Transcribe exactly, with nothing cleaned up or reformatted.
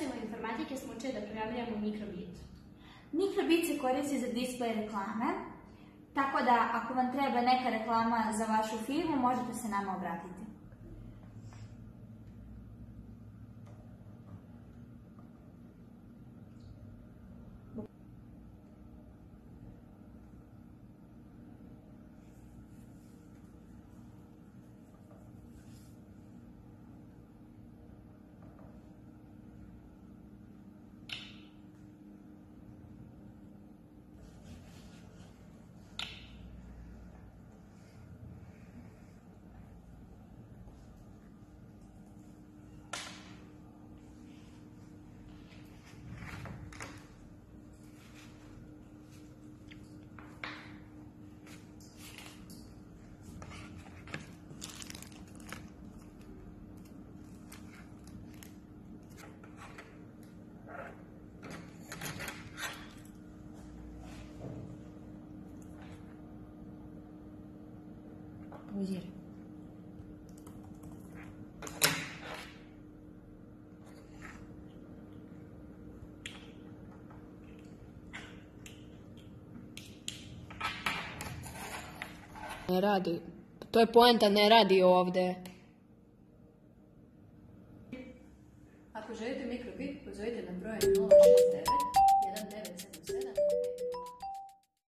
profesiju informatike smo učili da programiramo mikrobit. Mikrobit se koristi za display reklame, tako da ako vam treba neka reklama za vašu firmu, možete se nama obratiti. Uzir. Ne radi. To je poenta, ne radi ovdje. Ako želite mikrobit, pozovite na broj nula šest devet